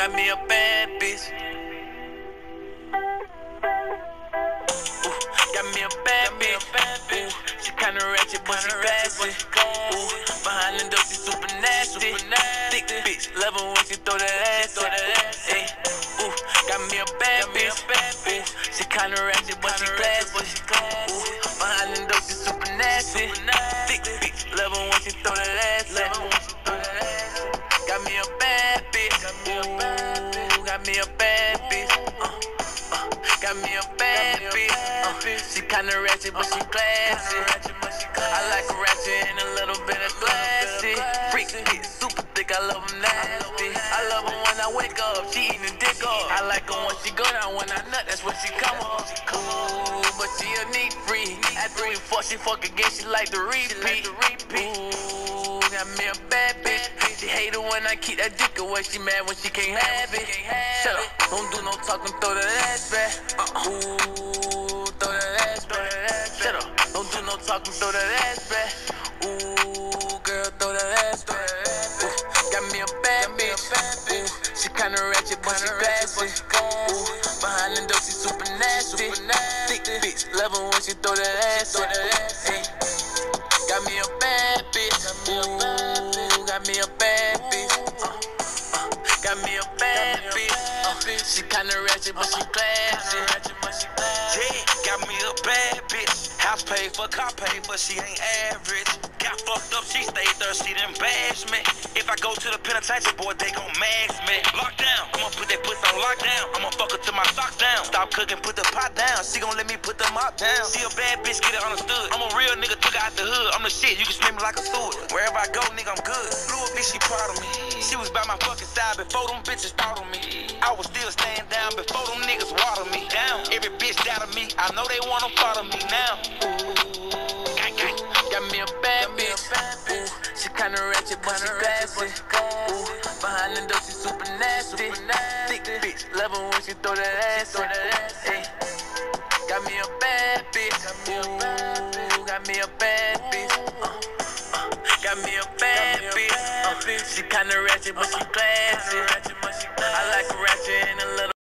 got me a bad bitch. Got me a bad bitch. She kinda ratchet, but she classy. Behind the door, she super nasty. Thick bitch, love her when she throw that ass. Ay, got me a bad bitch. She kinda ratchet, but she classy. Behind the door, she super nasty. Thick bitch, love her when she throw that ass. Got me a bad bitch. Got me a bad bitch. Got me a bad bitch. She kinda ratchet, but she classy. I like a ratchet and a little bit of classy. Freak bitch, super thick, I love them nasty. I love her when I wake up, she eating the dick up. I like her when she go down, when I nut, that's when she come up. Ooh, but she a neat freak. After we fuck, she fuck again, she like the repeat. Ooh, got me a bad bitch. She hate it when I keep that dick away. She mad when she can't have it. Shut up, don't do no talking, throw that ass back. Ooh, throw that ass back. Shut up, don't do no talking, throw that ass back. Ooh, girl, throw that ass back. Got me a bad bitch. Ooh, she kinda ratchet, but she classy. Ooh, behind the door, she super nasty. Thick bitch, love her when she throw that ass. Ay, got me a bad bitch. Ooh, got me a bad bitch. Got me a bad bitch. She kinda ratchet, but she classy. Yeah, got me a bad bitch. House paid for, car paid for, she ain't average. Got fucked up, she stayed thirsty, then bash me. If I go to the penitentiary, boy, they gon' max me. Lockdown, I'ma put that pussy on lockdown. I'ma fuck her till my socks down. Stop cooking, put the pot down. She gon' let me put the mop down. She a bad bitch, get it understood. I'm a real nigga, took her out the hood. I'm the shit, you can smell me like a sword. Wherever I go, nigga, I'm good. Blue a bitch, she proud of me. She was by my fucking side before them bitches thought of me. I was still staying down before them niggas water me down. Every bitch doubted me, I know they wanna follow me now. Gang, gang. Got me a bad bitch. Ooh, she kinda ratchet, but she classy. Ooh, behind the door, she super nasty. Thick bitch, love her when she throw that ass. Ay, got me a bad bitch. Ooh, got me a bad bitch. Got me a bad bitch. She kinda ratchet, but she classy. I like a ratchet and a little